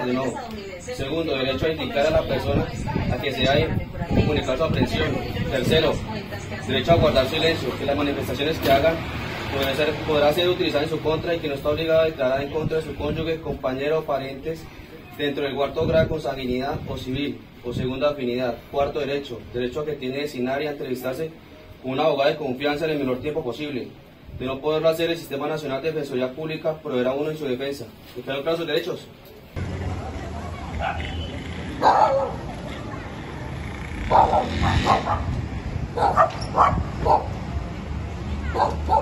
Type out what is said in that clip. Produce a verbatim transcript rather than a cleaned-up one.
de no. Segundo, derecho a indicar a la persona a que se haya comunicado su aprehensión. Tercero, derecho a guardar silencio, que las manifestaciones que hagan podrán ser, podrá ser utilizadas en su contra y que no está obligado a declarar en contra de su cónyuge, compañero o parientes dentro del cuarto grado de consanguinidad o civil o segunda afinidad. Cuarto derecho, derecho a que tiene designar y a entrevistarse con un abogado de confianza en el menor tiempo posible. De no poderlo hacer, el Sistema Nacional de Defensoría Pública proveerá uno en su defensa. ¿Están claros sus derechos? Oh,